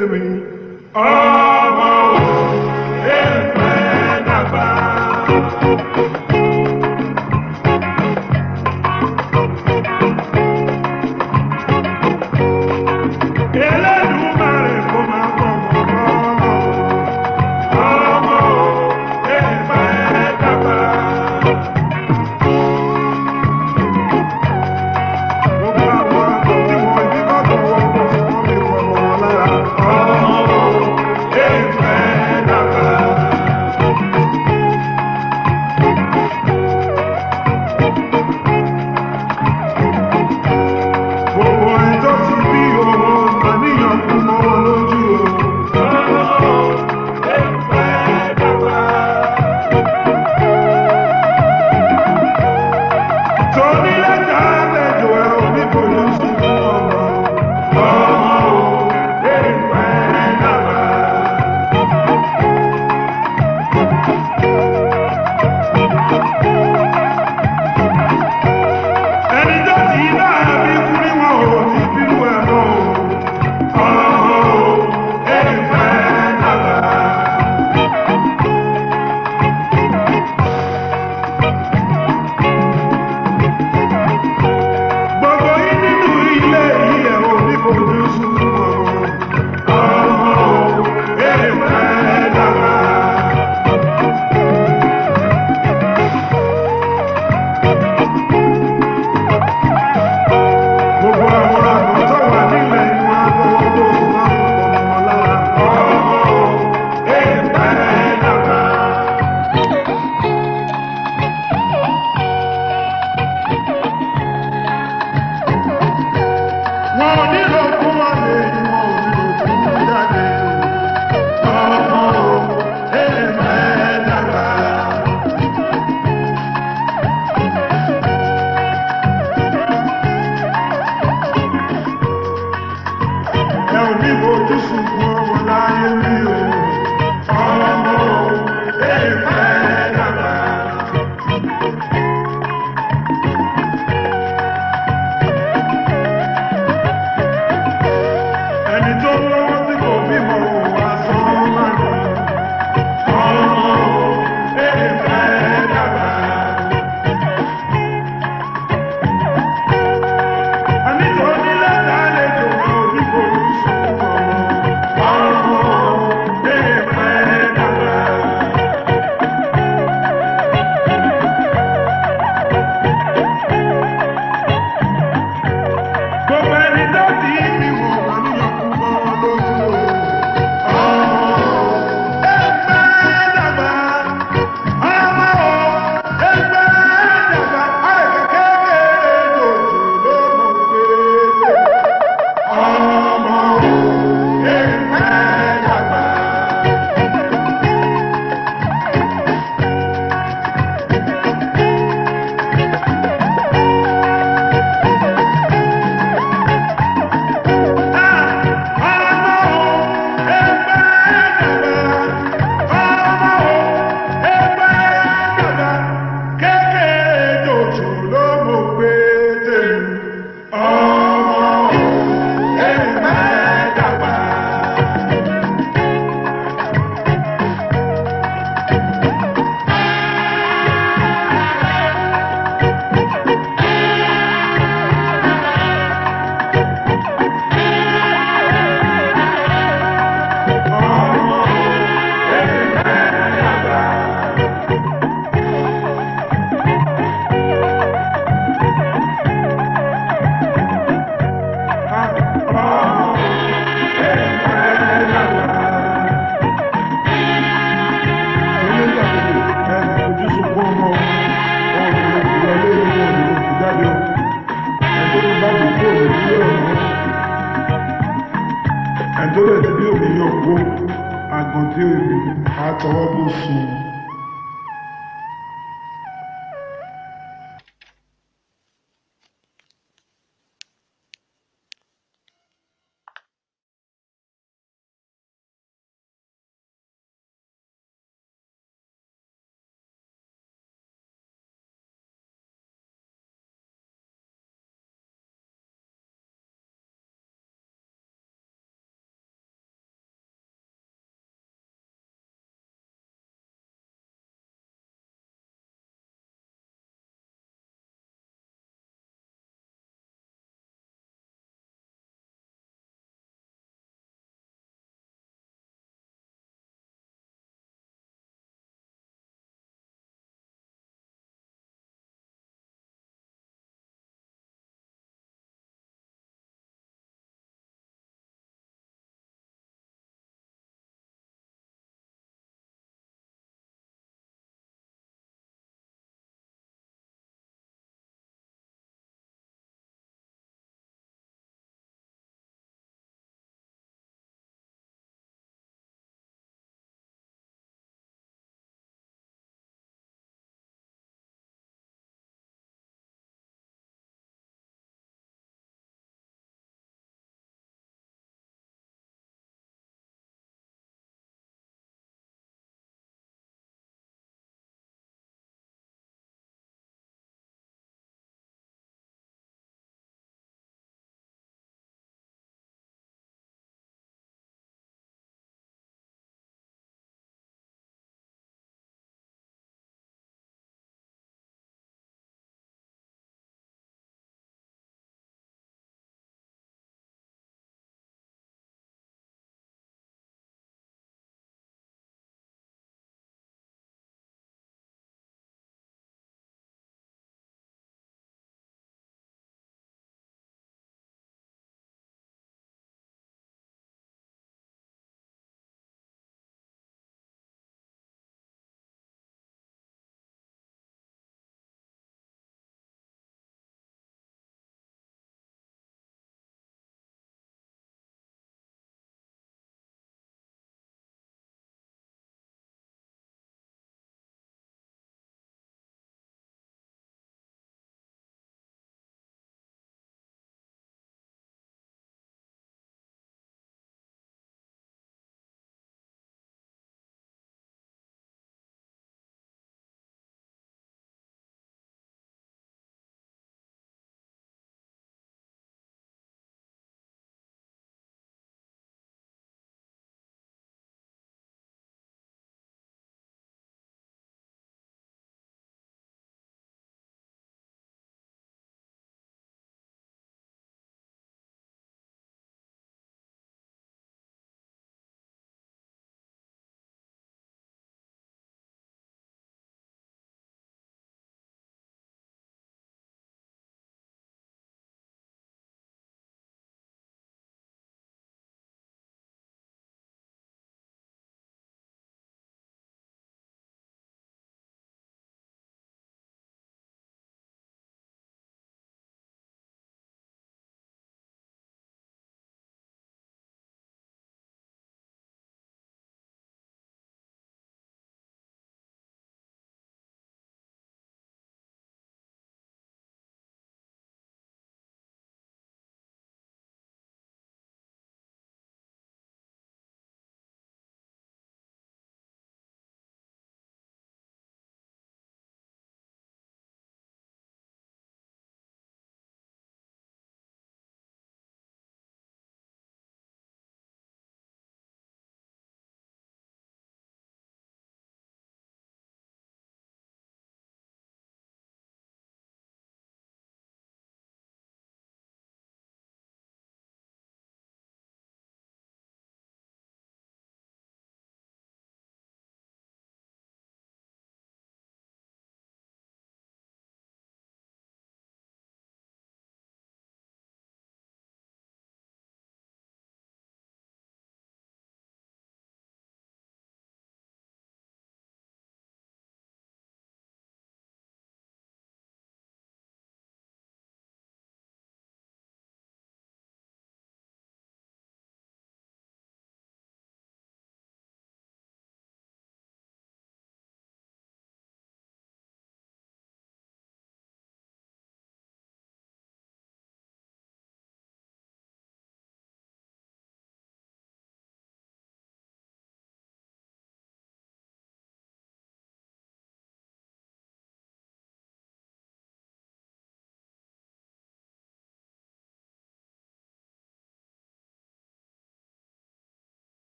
tèmi. Ọmọ èèpẹ̀ dàgbà. Elédùmarè kò máa bọ̀ mọ́ ọmọ èèpẹ̀ dàgbà. Gbogbo àwọn àgbọ̀ tí wọ́n jí kọ́kọ́ wọ́n kọ́ wọ́n fi wọ̀ wọ́n lára. Ọmọ èèpẹ̀ dàgbà. Gbogbo ẹjọ́ ti bí ọmọ àníyàn kú mọ́ wọn lójú o. Ọmọ èèpẹ̀ dàgbà. Torí lẹ́jà àlejò ẹ̀ ò ní fojú sí fún ọmọ. Ọmọ èèpẹ̀ dàgbà. Ẹni tó ti náà bí kú ní wọn ò ní bínú ẹ̀ mọ́ o. Ọmọ èèpẹ̀ dàgbà. Gbogbo yín nínú ilé yìí ẹ̀ ò ní fojú sùn ọmọ. Ọmọ èèpẹ̀ dàgbà. Gbogbo àwọn àgbọ̀ tó wà nílẹ̀ ni wọ́n á fọwọ́ bò wọ́n á fọwọ́ wọn lára. Ọmọ èèpẹ̀ dàgbà. Wọn ò nílò fún ọ̀lẹ yìí, wọn ò nílò fún jáde. Ọmọ èèpẹ̀ dàgbà. Ẹ ò ní fojú sunkún ọmọ láyé rí o. Ọmọ èèpẹ̀ dàgbà. Ẹni tó lọ́wọ́ tí kò bímọ ò wá sán lánàá. Ọmọ èèpẹ̀ dàgbà. Ẹni tó ní lẹ́tà àlejò wọn ò ní fojú sunkún ọmọ. Ọmọ èèpẹ̀ dàgbà. Gbogbo ẹni tó ti bí wọn wà níyàn kú mọ́ wọn lójú o. Ọmọ èèpẹ̀ dàgbà. Ọmọ èèpẹ̀ dàgbà. Àìkè kékeré lòjò ló mọ̀ pé. Ọmọ èèpẹ̀ dàgbà. Ẹ̀dọ́rẹ̀ tí bí òmìnir ògbó àgbọ̀n tí ó rí àtọwọ́ bó sùn.